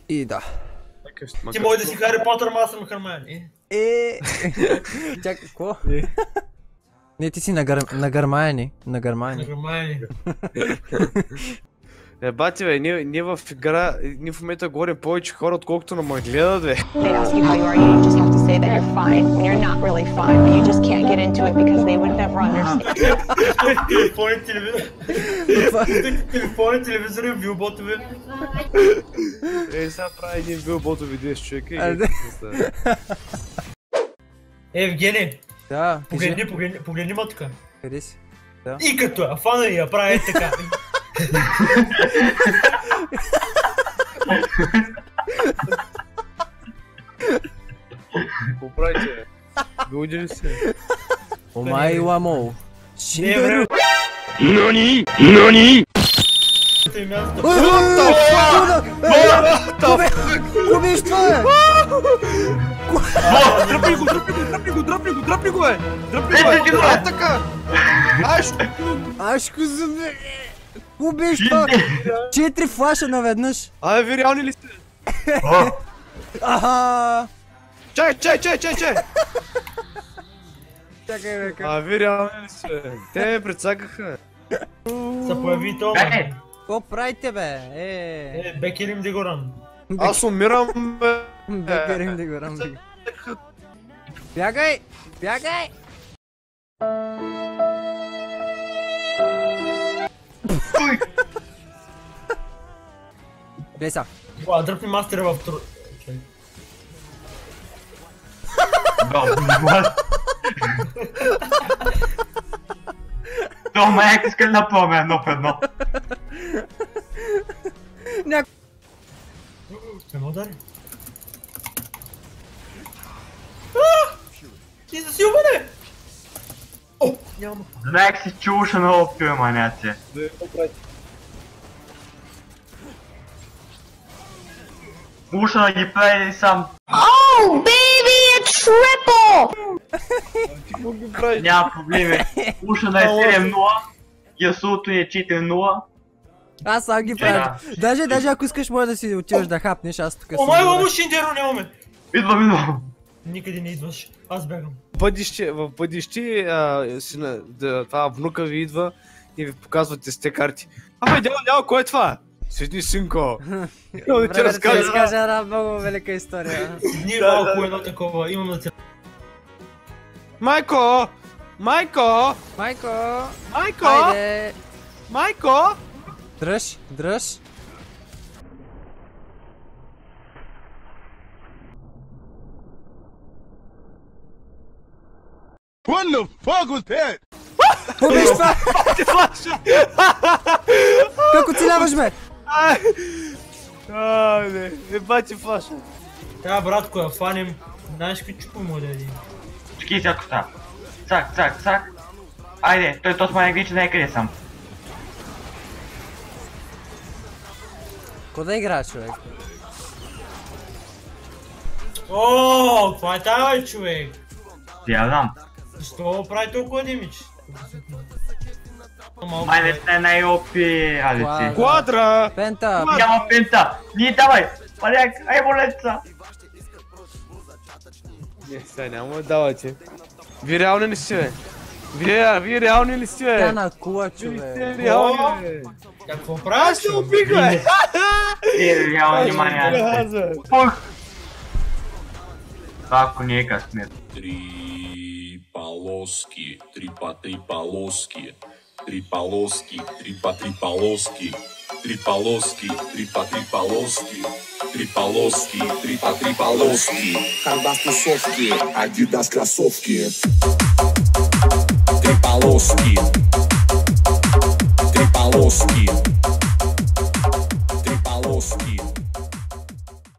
И да. Ти може да си Хари Потър, ама аз съм Хармайони. Чакай, какво? Не, ти си на Гърмайони. На Гърмайони. Бати бе, ние в игра, ние в момента говорим повече хора, отколкото на ме гледат бе. Телефони, телевизори, билботове. Сега прави един билботови 10 човека и... Евгений. Да, погледни ма тука. Къде си? И като я фана и я прави така. Какво правите? Гуди ли се? Омай ламо. Шиндеру. Нани? Нани? Кубиш това е? Дръпни го бе! Така! Ашко зубе! Кубиш това? 4 флаша наведнъж! Абе, ви реални ли сте? Аха! Чай! Чакай бе, как? Ви реални ли сте? Те ме прецакаха. Се появи това. Какво правите бе? Бекерим Дигоран. Аз умирам бе. Бекерим Дигоран. Бягай! Бягай! Беса. Дръпни мастера в труд. То майка иска да напълня едно в едно. Ще ме удари. Ти засилване! О, няма. Знаех си чулша на опио, маняци. Уша да ги прави сам. Oh, baby, a triple! Няма проблеми. Уша да е 7-0, Ясуто е 4-0. Аз сам ги правя. Даже ако искаш може да си отиваш да хапнеш, аз тук съм. О, май ламо Шиндеро нямаме! Идвам. Никъде не идваш, аз бягам. В бъдеще това внука ви идва и ви показвате с те карти. Абе, дядо, кой е това? Седни, синко. Да ти разкажа една много велика история. Седни малко едно такова, имам да те... Майко! Хайде! Майко! Дръж! What the fuck was that? Побеш това! Как оцеляваш бе? Не бати флаша. Трябва братко я фаним. Знаеш какви чупа му да един. Чекай сега коста. Цак. Айде, той тот май вече не е къде съм. Ко да играеш, човек? О, това е тази човек. Я знам. Защо прави толкова демидж? Май не сте най-опи, алици. Квадра! Пента! Няма пента! Ние давай! Маляк, ай болеца! Не, сега няма да давате. Вие реални ли сте, бе? Вие реални ли сте, бе? Тя на кула, човек. Вие реални, бе? Какво правиш? Аз ще убих, бе! Реални маняци. Пух! Това ако не е късмет. Три полоски, три по три полоски. Три полоски, три по три полоски. Три полоски, три по три полоски. Три полоски, три по три полоски. Карбас тусовки, Адидас кроссовки.